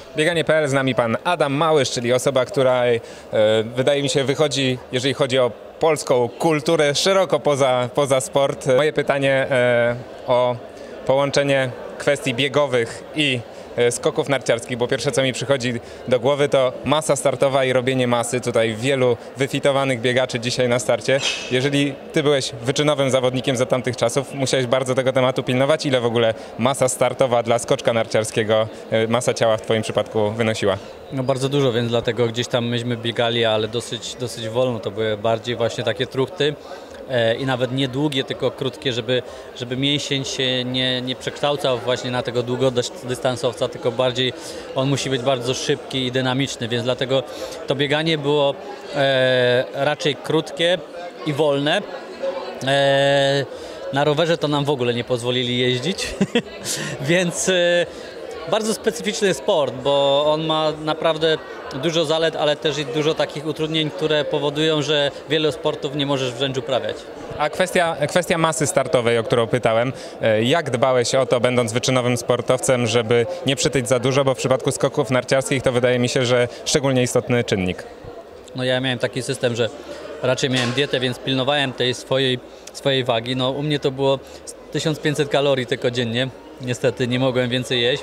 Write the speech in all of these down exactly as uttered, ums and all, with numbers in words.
Bieganie kropka p l, z nami pan Adam Małysz, czyli osoba, która e, wydaje mi się wychodzi, jeżeli chodzi o polską kulturę, szeroko poza, poza sport. Moje pytanie e, o połączenie kwestii biegowych i e, skoków narciarskich, bo pierwsze co mi przychodzi do głowy to masa startowa i robienie masy. Tutaj wielu wyfitowanych biegaczy dzisiaj na starcie. Jeżeli ty byłeś wyczynowym zawodnikiem za tamtych czasów, musiałeś bardzo tego tematu pilnować. Ile w ogóle masa startowa dla skoczka narciarskiego, e, masa ciała w twoim przypadku wynosiła? No bardzo dużo, więc dlatego gdzieś tam myśmy biegali, ale dosyć, dosyć wolno. To były bardziej właśnie takie truchty e, i nawet nie długie, tylko krótkie, żeby, żeby mięsień się nie, nie przekształcał właśnie na tego długodystansowca, tylko bardziej on musi być bardzo szybki i dynamiczny, więc dlatego to bieganie było e, raczej krótkie i wolne. E, na rowerze to nam w ogóle nie pozwolili jeździć, więc e, bardzo specyficzny sport, bo on ma naprawdę dużo zalet, ale też i dużo takich utrudnień, które powodują, że wielu sportów nie możesz wręcz uprawiać. A kwestia, kwestia masy startowej, o którą pytałem, jak dbałeś o to, będąc wyczynowym sportowcem, żeby nie przytyć za dużo, bo w przypadku skoków narciarskich to wydaje mi się, że szczególnie istotny czynnik. No ja miałem taki system, że raczej miałem dietę, więc pilnowałem tej swojej, swojej wagi. No u mnie to było tysiąc pięćset kalorii tylko dziennie, niestety nie mogłem więcej jeść.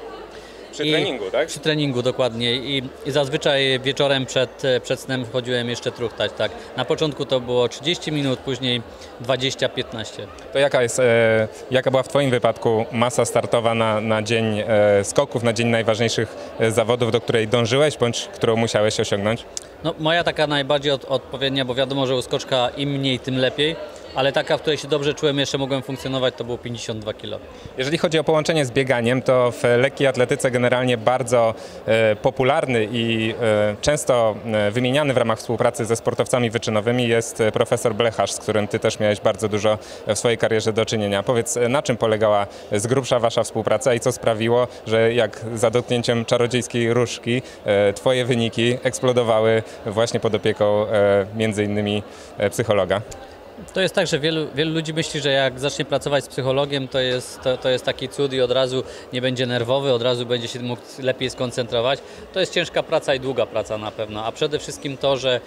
Przy I treningu, tak? Przy treningu, dokładnie. I, i zazwyczaj wieczorem przed, przed snem chodziłem jeszcze truchtać, tak. Na początku to było trzydzieści minut, później dwadzieścia piętnaście. To jaka jest, e, jaka była w twoim wypadku masa startowa na, na dzień e, skoków, na dzień najważniejszych e, zawodów, do której dążyłeś, bądź którą musiałeś osiągnąć? No moja taka najbardziej od, odpowiednia, bo wiadomo, że u skoczka im mniej, tym lepiej. Ale taka, w której się dobrze czułem, jeszcze mogłem funkcjonować, to było pięćdziesiąt dwa kilo. Jeżeli chodzi o połączenie z bieganiem, to w lekkiej atletyce generalnie bardzo e, popularny i e, często e, wymieniany w ramach współpracy ze sportowcami wyczynowymi jest e, profesor Blecharz, z którym ty też miałeś bardzo dużo w swojej karierze do czynienia. Powiedz, na czym polegała z grubsza wasza współpraca i co sprawiło, że jak za dotknięciem czarodziejskiej różdżki e, twoje wyniki eksplodowały właśnie pod opieką e, między innymi e, psychologa? To jest tak, że wielu, wielu ludzi myśli, że jak zacznie pracować z psychologiem, to jest, to, to jest taki cud i od razu nie będzie nerwowy, od razu będzie się mógł lepiej skoncentrować. To jest ciężka praca i długa praca na pewno, a przede wszystkim to, że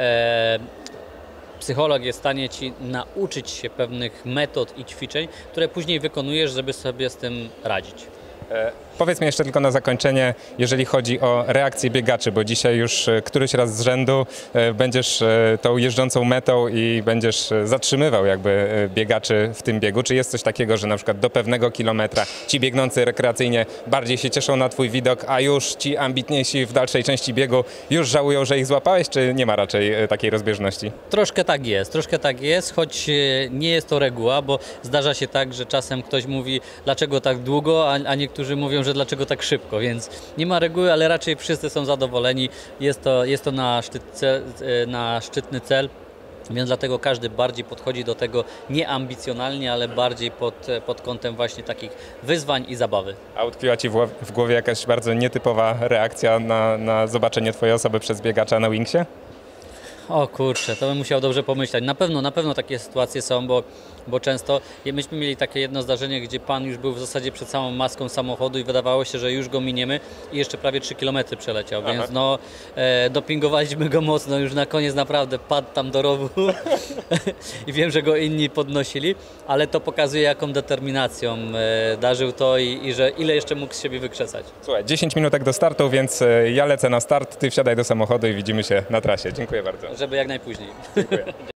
e, psycholog jest w stanie ci nauczyć się pewnych metod i ćwiczeń, które później wykonujesz, żeby sobie z tym radzić. E, powiedz mi jeszcze tylko na zakończenie, jeżeli chodzi o reakcję biegaczy, bo dzisiaj już e, któryś raz z rzędu e, będziesz e, tą jeżdżącą metą i będziesz e, zatrzymywał jakby e, biegaczy w tym biegu. Czy jest coś takiego, że na przykład do pewnego kilometra ci biegnący rekreacyjnie bardziej się cieszą na twój widok, a już ci ambitniejsi w dalszej części biegu już żałują, że ich złapałeś, czy nie ma raczej e, takiej rozbieżności? Troszkę tak jest, troszkę tak jest, choć nie jest to reguła, bo zdarza się tak, że czasem ktoś mówi, dlaczego tak długo, a, a niektórzy mówią, że dlaczego tak szybko, więc nie ma reguły, ale raczej wszyscy są zadowoleni. Jest to, jest to na, szczyt cel, na szczytny cel, więc dlatego każdy bardziej podchodzi do tego nie ambicjonalnie, ale bardziej pod, pod kątem właśnie takich wyzwań i zabawy. A utkwiła ci w, w głowie jakaś bardzo nietypowa reakcja na, na zobaczenie twojej osoby przez biegacza na Wingsie? O kurczę, to bym musiał dobrze pomyśleć. Na pewno, na pewno takie sytuacje są, bo, bo często myśmy mieli takie jedno zdarzenie, gdzie pan już był w zasadzie przed samą maską samochodu i wydawało się, że już go miniemy i jeszcze prawie trzy kilometry przeleciał, Aha. więc no e, dopingowaliśmy go mocno, już na koniec naprawdę padł tam do rowu i wiem, że go inni podnosili, ale to pokazuje, jaką determinacją e, darzył to i, i że ile jeszcze mógł z siebie wykrzesać. Słuchaj, dziesięć minutek do startu, więc e, ja lecę na start, ty wsiadaj do samochodu i widzimy się na trasie. Dziękuję bardzo. Żeby jak najpóźniej. Dziękuję.